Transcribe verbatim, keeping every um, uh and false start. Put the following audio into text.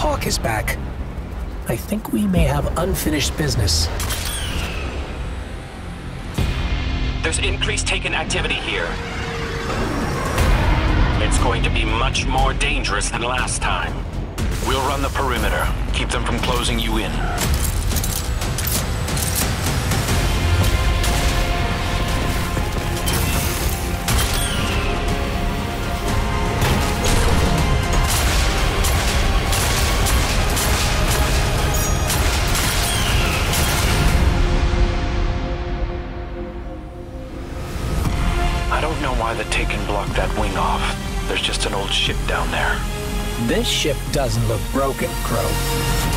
Hawk is back. I think we may have unfinished business. There's increased Taken activity here. It's going to be much more dangerous than last time. We'll run the perimeter. Keep them from closing you in. I don't know why the Taken blocked that wing off. There's just an old ship down there. This ship doesn't look broken, Crow.